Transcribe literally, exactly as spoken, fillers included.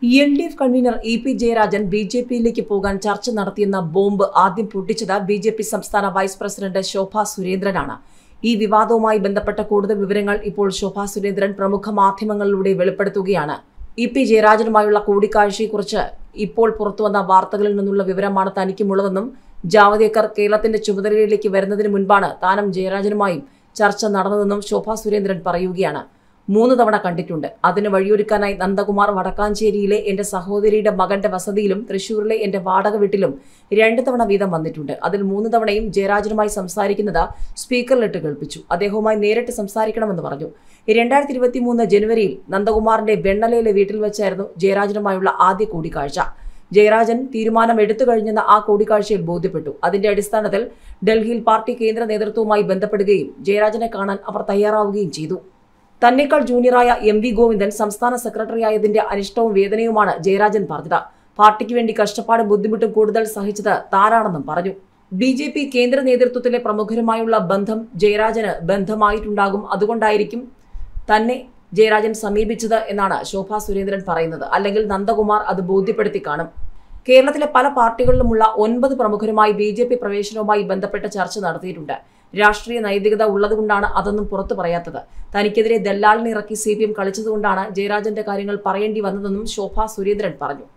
L D F convenor E P Jayarajan B J പിയിലേക്ക് പോകാൻ ചർച്ച നടത്തിയെന്ന ബോംബ് ആദ്യം പൊട്ടിച്ചത് ബി ജെ പി സംസ്ഥാന വൈസ് പ്രസിഡന്റ് ശോഭാ സുരേന്ദ്രനാണ്. ഈ വിവാദവുമായി ബന്ധപ്പെട്ട കൂടുതൽ വിവരങ്ങൾ ഇപ്പോൾ ശോഭാ സുരേന്ദ്രൻ പ്രമുഖ മാധ്യമങ്ങളിലൂടെ വെളിപ്പെടുത്തുകയാണ്. ഇ പി ജയരാജനുമായുള്ള കൂടിക്കാഴ്ചയെക്കുറിച്ച് ഇപ്പോൾ പുറത്തുവന്ന വാർത്തകളിൽ നിന്നുള്ള വിവരമാണ് തനിക്കുമുള്ളതെന്നും ജാവദേക്കർ കേരളത്തിന്റെ ചുമതലയിലേക്ക് വരുന്നതിന് മുൻപാണ് താനും ജയരാജനുമായും ചർച്ച നടന്നതെന്നും ശോഭാ സുരേന്ദ്രൻ പറയുകയാണ്. മൂന്ന് തവണ കണ്ടിട്ടുണ്ട്. അതിന് വഴിയൊരുക്കാനായി നന്ദകുമാർ വടക്കാഞ്ചേരിയിലെ എന്റെ സഹോദരിയുടെ മകന്റെ വസതിയിലും തൃശൂരിലെ എന്റെ വാടക വീട്ടിലും രണ്ട് തവണ വീതം വന്നിട്ടുണ്ട്. അതിൽ മൂന്ന് തവണയും ജയരാജനുമായി സംസാരിക്കുന്നത് സ്പീക്കറിലിട്ട് കേൾപ്പിച്ചു. അദ്ദേഹവുമായി നേരിട്ട് സംസാരിക്കണമെന്ന് പറഞ്ഞു. രണ്ടായിരത്തി ഇരുപത്തി മൂന്ന് ജനുവരിയിൽ നന്ദകുമാറിന്റെ വെണ്ണലയിലെ വീട്ടിൽ വെച്ചായിരുന്നു ജയരാജനുമായുള്ള ആദ്യ കൂടിക്കാഴ്ച. ജയരാജൻ തീരുമാനം എടുത്തു കഴിഞ്ഞെന്ന് ആ കൂടിക്കാഴ്ചയിൽ ബോധ്യപ്പെട്ടു. അതിന്റെ അടിസ്ഥാനത്തിൽ ഡൽഹിയിൽ പാർട്ടി കേന്ദ്ര നേതൃത്വവുമായി ബന്ധപ്പെടുകയും ജയരാജനെ കാണാൻ അവർ തയ്യാറാവുകയും ചെയ്തു. തന്നേക്കാൾ ജൂനിയറായ എം വി ഗോവിന്ദൻ സംസ്ഥാന സെക്രട്ടറിയായതിന്റെ അനിഷ്ടവും വേദനയുമാണ് ജയരാജൻ പറഞ്ഞത്. പാർട്ടിക്ക് വേണ്ടി കഷ്ടപ്പാടും ബുദ്ധിമുട്ടും കൂടുതൽ സഹിച്ചത് താനാണെന്നും പറഞ്ഞു. ബി ജെ പി കേന്ദ്ര നേതൃത്വത്തിലെ പ്രമുഖരുമായുള്ള ബന്ധം ജയരാജന് ബന്ധമായിട്ടുണ്ടാകും. അതുകൊണ്ടായിരിക്കും തന്നെ ജയരാജൻ സമീപിച്ചത് എന്നാണ് ശോഭാ സുരേന്ദ്രൻ പറയുന്നത്. അല്ലെങ്കിൽ നന്ദകുമാർ അത് ബോധ്യപ്പെടുത്തി കാണും. കേരളത്തിലെ പല പാർട്ടികളിലുമുള്ള ഒൻപത് പ്രമുഖരുമായി ബി ജെ പി പ്രവേശനവുമായി ബന്ധപ്പെട്ട ചർച്ച നടത്തിയിട്ടുണ്ട്. രാഷ്ട്രീയ നൈതികത ഉള്ളതുകൊണ്ടാണ് അതൊന്നും പുറത്തു പറയാത്തത്. തനിക്കെതിരെ ദല്ലാളിനെ ഇറക്കി സി പി എം കളിച്ചതുകൊണ്ടാണ് ജയരാജന്റെ കാര്യങ്ങൾ പറയേണ്ടി വന്നതെന്നും ശോഭാ സുരേന്ദ്രൻ പറഞ്ഞു.